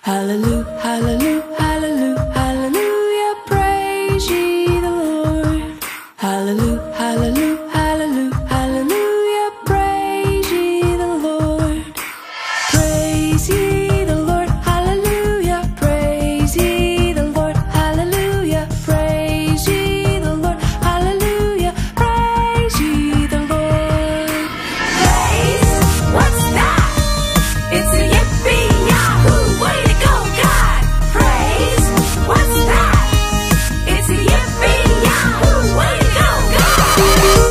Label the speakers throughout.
Speaker 1: Hallelujah, hallelujah, hallelujah, hallelujah, praise ye the Lord. Hallelujah, hallelujah, hallelujah, hallelujah, praise ye the Lord. Praise ye the Lord, hallelujah, praise ye the Lord, hallelujah, praise ye the Lord, hallelujah, praise ye the Lord. Praise, what's that? It's a yippee yahoo, way to go, God! Praise, what's that? It's a yippee yahoo, way to go, God!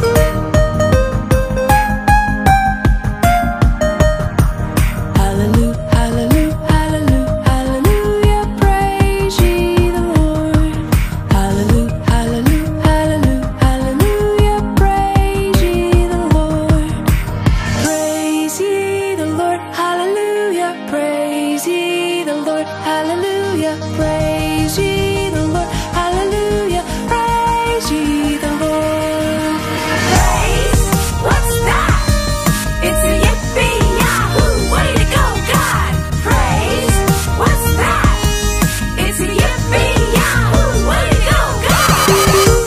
Speaker 1: Hallelujah, hallelujah, hallelujah, hallelujah, praise ye the Lord. Hallelujah, hallelujah, hallelujah, hallelujah, praise ye the Lord. Praise ye the Lord, hallelujah, praise ye the Lord, hallelujah, praise ye the Lord, hallelujah, praise ye the Lord. Praise, what's that? It's a yippee yahoo, way to go, God! Praise, what's that? It's a yippee yahoo, way to go, God!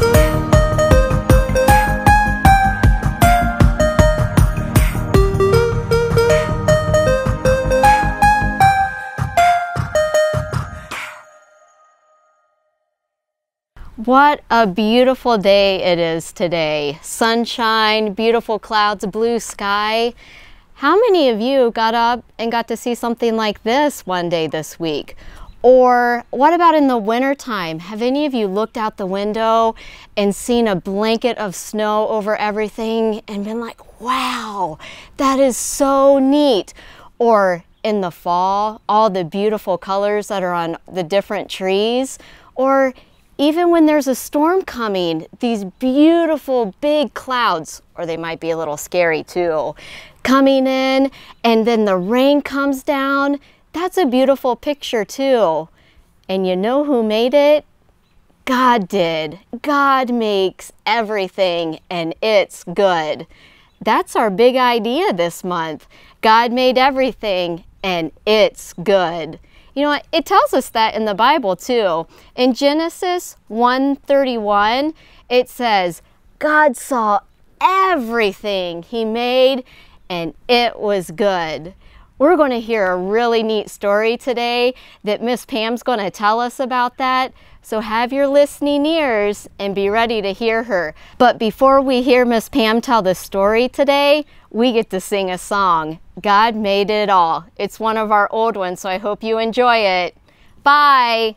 Speaker 2: What a beautiful day it is today. Sunshine, beautiful clouds, blue sky. How many of you got up and got to see something like this one day this week? Or what about in the wintertime? Have any of you looked out the window and seen a blanket of snow over everything and been like, wow, that is so neat? Or in the fall, all the beautiful colors that are on the different trees? Or even when there's a storm coming, these beautiful big clouds, or they might be a little scary too, coming in, and then the rain comes down. That's a beautiful picture too. And you know who made it? God did. God makes everything, and it's good. That's our big idea this month. God made everything, and it's good. You know what? It tells us that in the Bible too. In Genesis 1:31, it says, God saw everything He made and it was good. We're going to hear a really neat story today that Miss Pam's going to tell us about that. So have your listening ears and be ready to hear her. But before we hear Miss Pam tell the story today, we get to sing a song, God Made It All. It's one of our old ones, so I hope you enjoy it. Bye!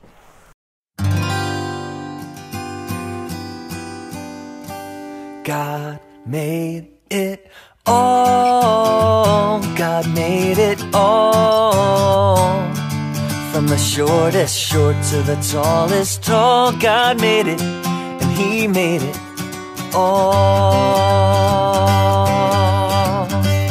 Speaker 3: God made it all. God made it all. From the shortest short to the tallest tall, God made it, and He made it all.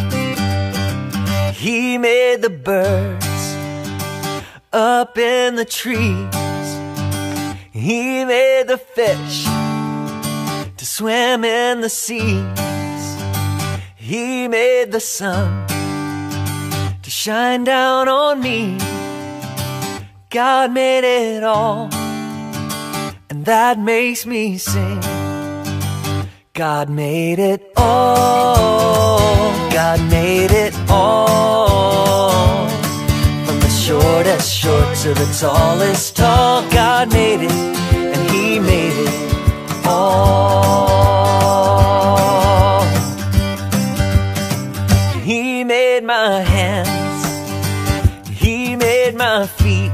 Speaker 3: He made the birds up in the trees. He made the fish to swim in the seas. He made the sun to shine down on me. God made it all, and that makes me sing. God made it all. God made it all. From the shortest short to the tallest tall, God made it, and He made it all. He made my hands, He made my feet,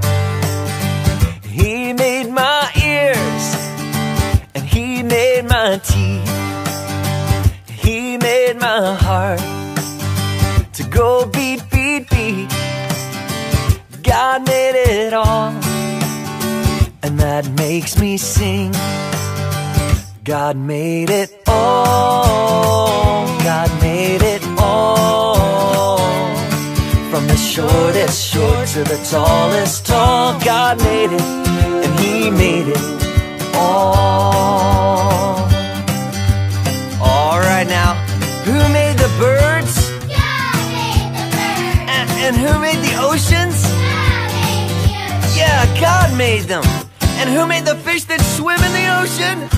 Speaker 3: He made my ears, and He made my teeth. He made my heart to go beat, beat, beat. God made it all, and that makes me sing. God made it all. God made it all. From the shortest short to the tallest tall, God made it, and He made it all. All right now, who made the birds?
Speaker 4: God made the birds.
Speaker 3: And who made the oceans? Yeah, God made them. And who made the fish that swim in the ocean?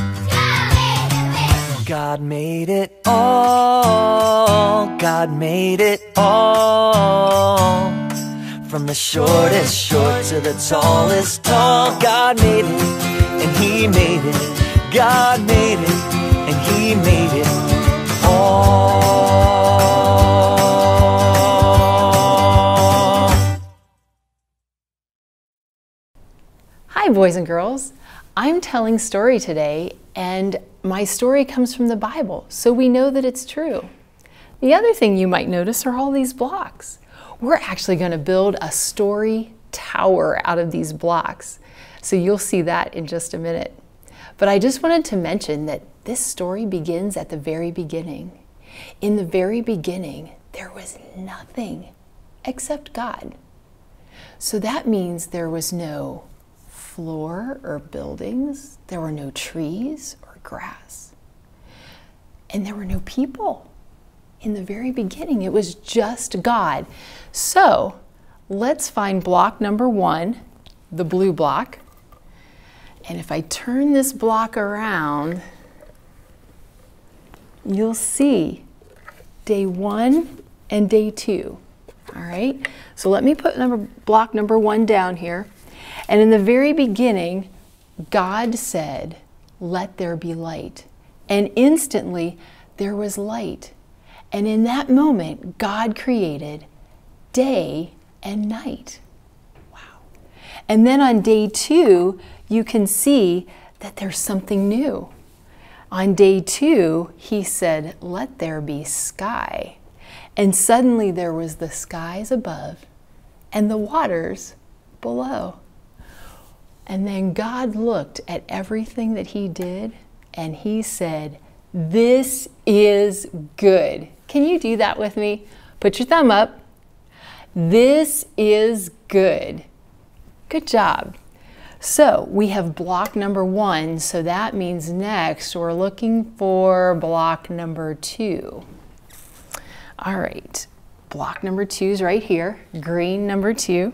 Speaker 3: God made it all. God made it all. From the shortest short to the tallest tall. God made it, and He made it. God made it, and He made it all.
Speaker 4: Hi boys and girls, I'm telling story today, and my story comes from the Bible, so we know that it's true. The other thing you might notice are all these blocks. We're actually going to build a story tower out of these blocks, so you'll see that in just a minute. But I just wanted to mention that this story begins at the very beginning. In the very beginning, there was nothing except God. So that means there was no floor or buildings, there were no trees or grass, and there were no people. In the very beginning, it was just God. So let's find block number 1, the blue block. And if I turn this block around, you'll see day 1 and day 2. All right, so let me put block number 1 down here. And in the very beginning, God said, "Let there be light." And instantly, there was light. And in that moment, God created day and night. Wow. And then on day 2, you can see that there's something new. On day 2, He said, "Let there be sky." And suddenly there was the skies above and the waters below. And then God looked at everything that He did, and He said, "This is good." Can you do that with me? Put your thumb up. This is good. Good job. So we have block number 1, so that means next we're looking for block number 2. All right, block number 2 is right here, green number 2.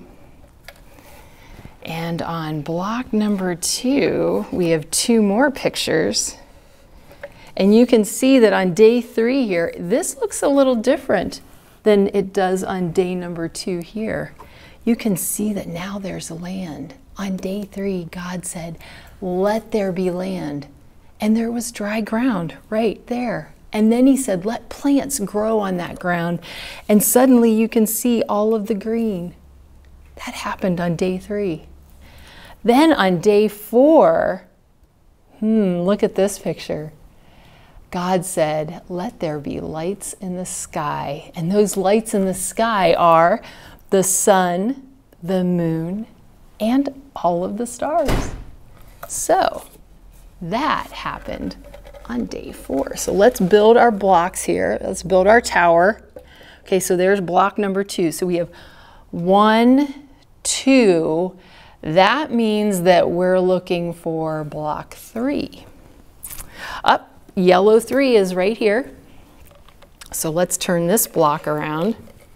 Speaker 4: And on block number 2, we have 2 more pictures. And you can see that on day 3 here, this looks a little different than it does on day number 2 here. You can see that now there's land. On day 3, God said, "Let there be land." And there was dry ground right there. And then He said, "Let plants grow on that ground." And suddenly you can see all of the green. That happened on day 3. Then on day 4, look at this picture. God said, "Let there be lights in the sky." And those lights in the sky are the sun, the moon, and all of the stars. So that happened on day 4. So let's build our blocks here. Let's build our tower. Okay, so there's block number 2. So we have 1, 2. That means that we're looking for block 3. Up. Yellow 3 is right here. So let's turn this block around.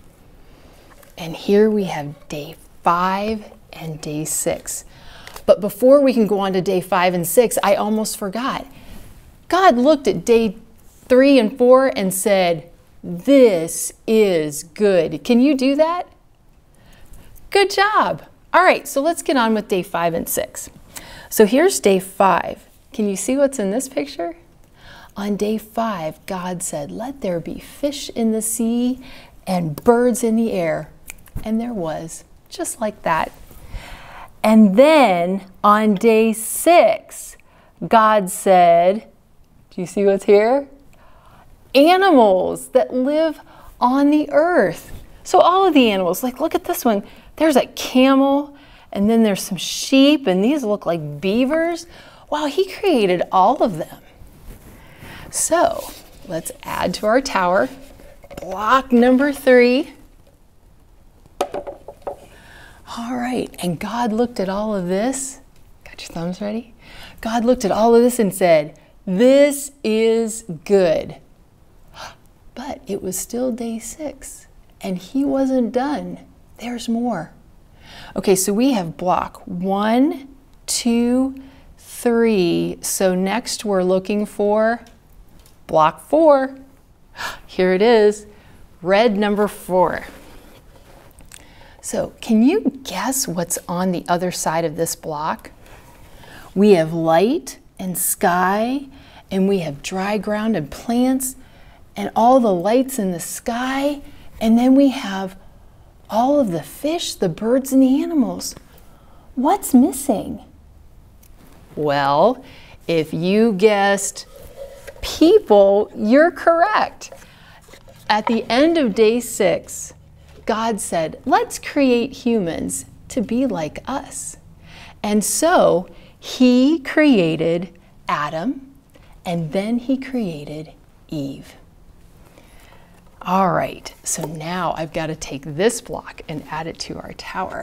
Speaker 4: And here we have day 5 and day 6. But before we can go on to day 5 and 6, I almost forgot. God looked at day 3 and 4 and said, "This is good." Can you do that? Good job. All right, so let's get on with day 5 and 6. So here's day 5. Can you see what's in this picture? On day 5, God said, "Let there be fish in the sea and birds in the air." And there was, just like that. And then on day 6, God said, do you see what's here? Animals that live on the earth. So all of the animals, like look at this one. There's a camel, and then there's some sheep, and these look like beavers. Wow, He created all of them. So let's add to our tower. Block number 3. All right, and God looked at all of this. Got your thumbs ready? God looked at all of this and said, "This is good." But it was still day 6, and He wasn't done. There's more. Okay, so we have block 1, 2, 3. So next we're looking for block 4. Here it is, red number 4. So can you guess what's on the other side of this block? We have light and sky, and we have dry ground and plants, and all the lights in the sky, and then we have all of the fish, the birds, and the animals. What's missing? Well, if you guessed people, you're correct. At the end of day 6, God said, let's create humans to be like us. And so he created Adam, and then he created Eve. All right, so now I've got to take this block and add it to our tower.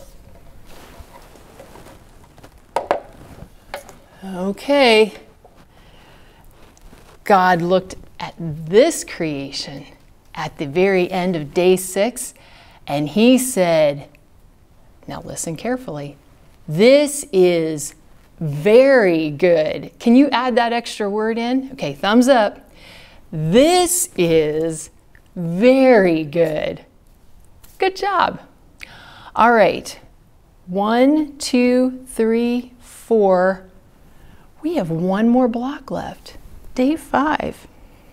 Speaker 4: Okay, God looked at this creation at the very end of day 6, and he said, now listen carefully, this is very good. Can you add that extra word in? Okay, thumbs up. This is very good. Good job. All right, 1, 2, 3, 4. We have one more block left. Day 5.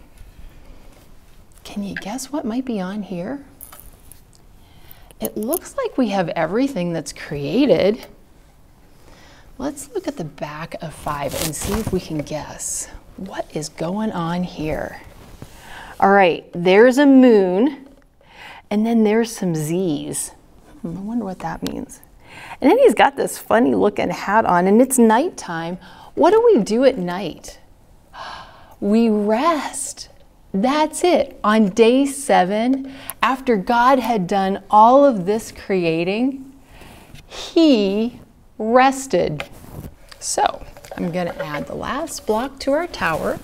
Speaker 4: Can you guess what might be on here? It looks like we have everything that's created. Let's look at the back of 5 and see if we can guess what is going on here. All right, there's a moon, and then there's some Z's. I wonder what that means. And then he's got this funny looking hat on, and it's nighttime. What do we do at night? We rest. That's it. On day 7, after God had done all of this creating, he rested. So I'm going to add the last block to our tower.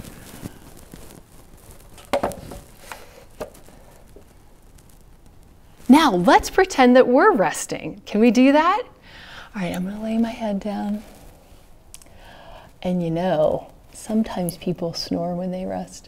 Speaker 4: Now let's pretend that we're resting. Can we do that? All right, I'm going to lay my head down. And you know, sometimes people snore when they rest.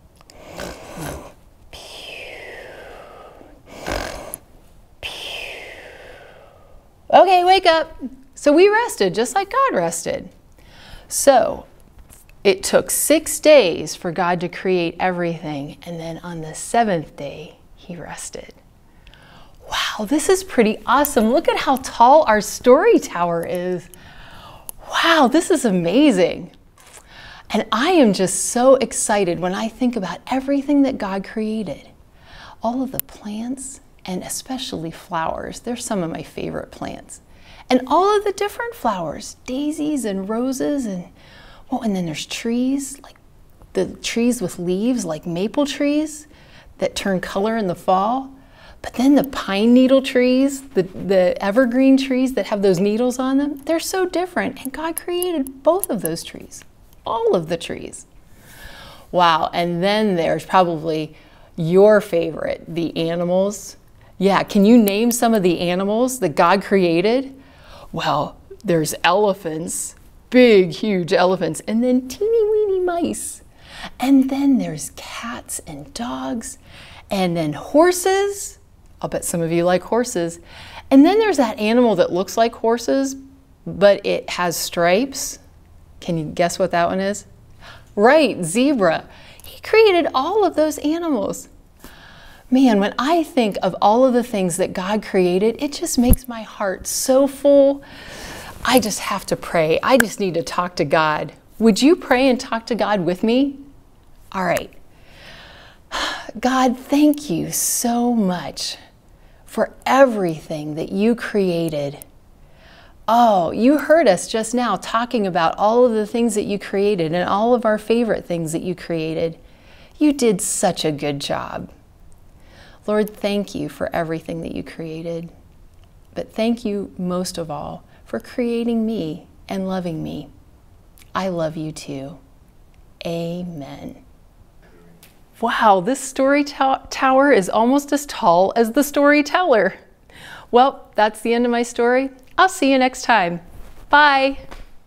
Speaker 4: Okay, wake up. So we rested just like God rested. So it took 6 days for God to create everything, and then on the 7th day, he rested. Wow, this is pretty awesome. Look at how tall our story tower is. Wow, this is amazing. And I am just so excited when I think about everything that God created. All of the plants, and especially flowers. They're some of my favorite plants. And all of the different flowers, daisies and roses, and then there's trees, like the trees with leaves, like maple trees that turn color in the fall. But then the pine needle trees, the evergreen trees that have those needles on them, they're so different. And God created both of those trees, all of the trees. Wow, and then there's probably your favorite, the animals. Yeah, can you name some of the animals that God created? Well, there's elephants, big, huge elephants, and then teeny weeny mice. And then there's cats and dogs, and then horses. I'll bet some of you like horses. And then there's that animal that looks like horses, but it has stripes. Can you guess what that one is? Right, zebra. He created all of those animals. Man, when I think of all of the things that God created, it just makes my heart so full. I just have to pray. I just need to talk to God. Would you pray and talk to God with me? All right. God, thank you so much for everything that you created. Oh, you heard us just now talking about all of the things that you created and all of our favorite things that you created. You did such a good job. Lord, thank you for everything that you created. But thank you most of all for creating me and loving me. I love you too. Amen. Wow, this story tower is almost as tall as the storyteller. Well, that's the end of my story. I'll see you next time. Bye.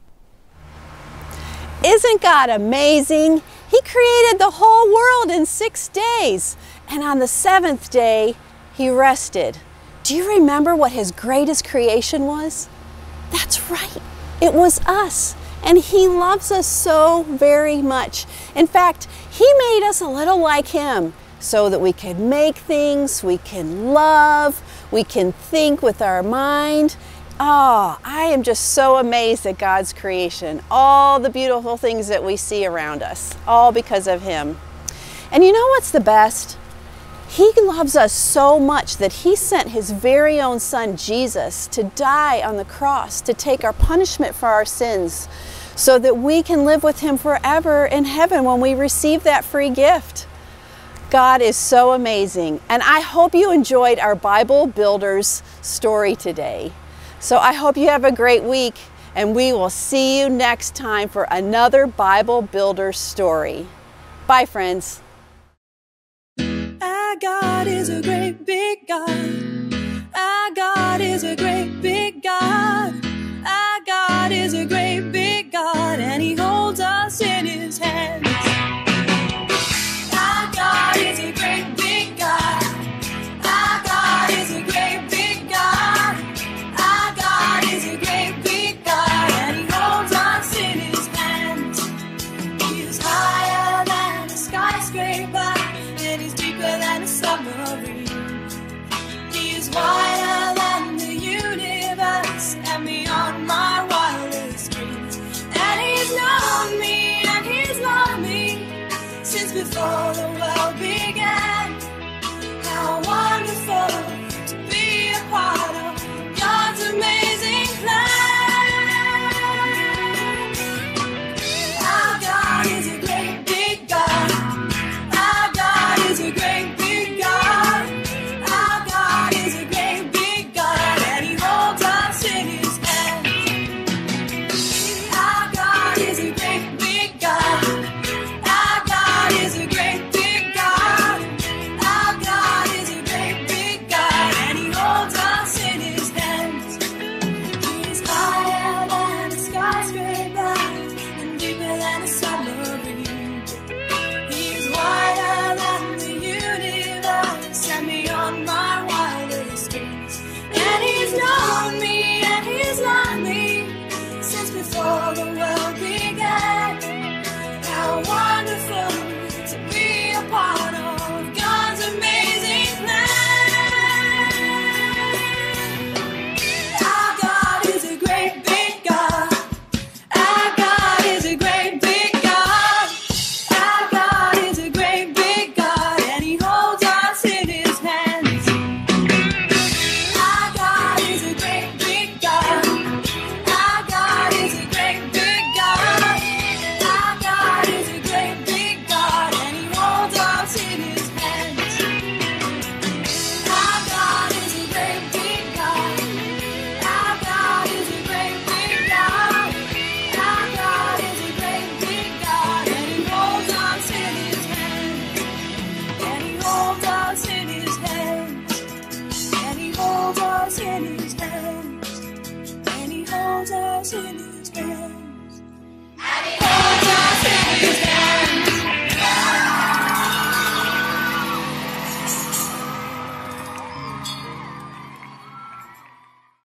Speaker 5: Isn't God amazing? He created the whole world in 6 days, and on the 7th day, He rested. Do you remember what His greatest creation was? That's right, it was us, and He loves us so very much. In fact, He made us a little like Him so that we can make things, we can love, we can think with our mind. Oh, I am just so amazed at God's creation. All the beautiful things that we see around us, all because of Him. And you know what's the best? He loves us so much that He sent His very own Son, Jesus, to die on the cross, to take our punishment for our sins, so that we can live with Him forever in heaven when we receive that free gift. God is so amazing. And I hope you enjoyed our Bible Builders story today. So I hope you have a great week, and we will see you next time for another Bible Builder story. Bye, friends.
Speaker 1: Our God is a great big God. Our God is a great big God. Our God is a great big God, and He holds us in His hands. Our God is a great big God. Our God is a great big God. Our God is a great big God, and He holds us in His hands. He is higher than a skyscraper, and He's deeper than a submarine. He is wider than the universe, and beyond my wildest dreams. And He's known me, and He's loved me since before the world began. How wonderful to be a part of God's amazing plan. Our God is a great big God. Our God is a great big God. Our God is a great big God, and He holds us in His hands. Our God is a great big God. Our God is a great big God. Our God is a great big God, and He holds us in His hands. He is higher than a skyscraper, and deeper than a submarine. He is wider than the universe, and beyond my wildest dreams. And He's known me, and He's loved me since before the world began. How wonderful to be a part of God's amazing plan. Our God is a great big God. Our God is a great big God. Our God is a great big God, and He holds us in His hands. Our God is a great big God. Our God is a great big God. Our God is a great big God, and He holds us in His hands. Our God is a great big God. Our God is a great big God. Our God is a great big God, and He holds us in His hands. And He holds us in His hands. And He holds us in His hands. And He holds us in His hands.